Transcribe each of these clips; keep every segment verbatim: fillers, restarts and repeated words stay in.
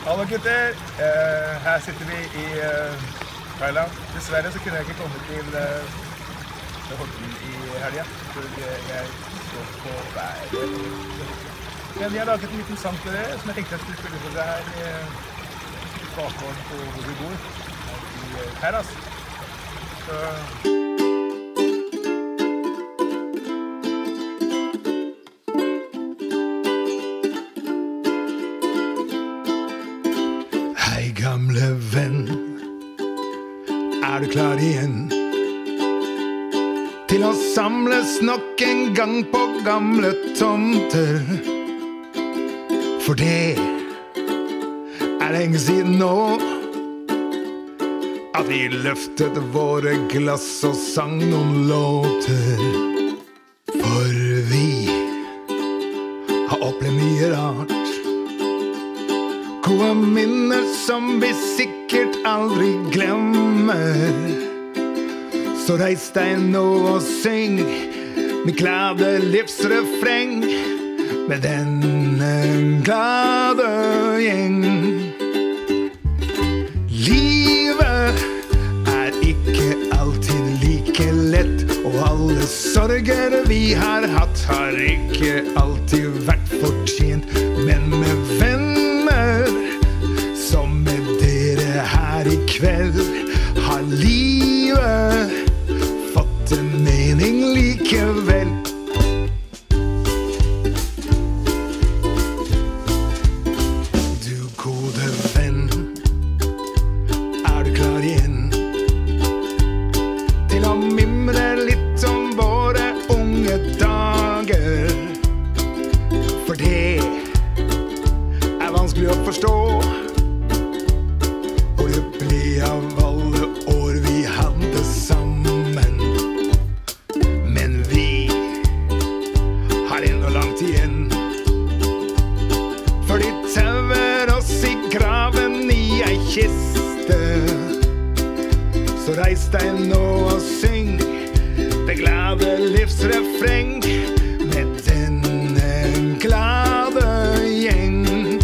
Hallo gutter, uh, her sitter vi i uh, Thailand. Dessverre så kunne jeg ikke komme til uh, Horten i helgen, for jeg så på været. Men jeg har laget en liten sang til dere, som jeg tenkte jeg skulle spille for dere her i uh, bakgården på hvor vi bor, her i uh, Terras. Så... Gamle venn, er du klar igjen til å samles nok en gang på gamle tomter? For det er lenge siden nå at vi løftet våre glass og sang noen låter. For vi har opplevd mye rart, gode minner som vi sikkert aldri glemmer. Så reis deg nå og syng med glade livsrefreng med denne glade gjeng. Livet er ikke alltid like lett, og alle sorger vi har hatt har ikke alltid vært fortjent. Men med venner som med dere her i kveld har livet fått en mening likevel. Du gode venn, er du klar igjen til å mimre litt om våre unge dager? For det er vanskelig å forstå hvor det ble av alle år vi hadde sammen. Men vi har ennå langt igjen, for de tauer oss i graven i ei kiste. Så reis deg nå og syng det glade livsrefreng med denne glade gjeng.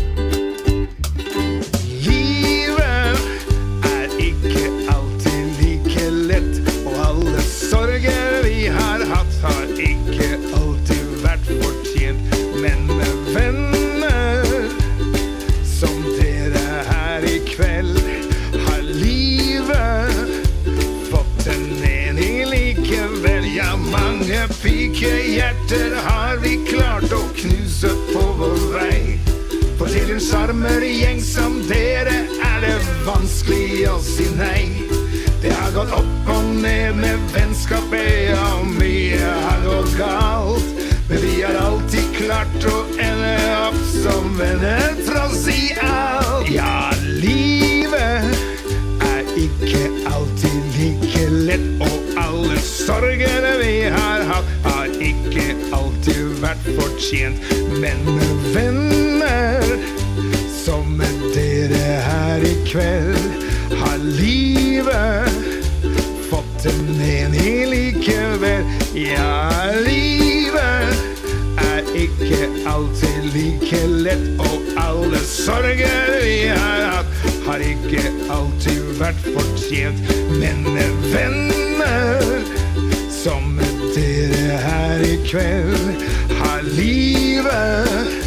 Livet er ikke alltid like lett, og alle sorger vi har hatt har ikke alltid vært fortjent. Men med venner som dere her i kveld har livet fått en mening likevel. Ja, mange pikehjerter har vi klart å knuse på vår vei. For til en charmergjeng som dere er det vanskelig å si nei. Det har gått opp og ned med vennskapet, og mye har gått galt. Men vi har alltid klart å ende opp som venner tross i alt. Ja, livet er ikke alltid like lett, og alle sorgene vi har hatt har ikke alltid vært fortjent. Men med venner som med dere her i kveld har livet fått en mening likevel. Ja, livet er ikke alltid like lett, og alle sorger vi har hatt har ikke alltid vært fortjent. Men med venner som med dere her i kveld har livet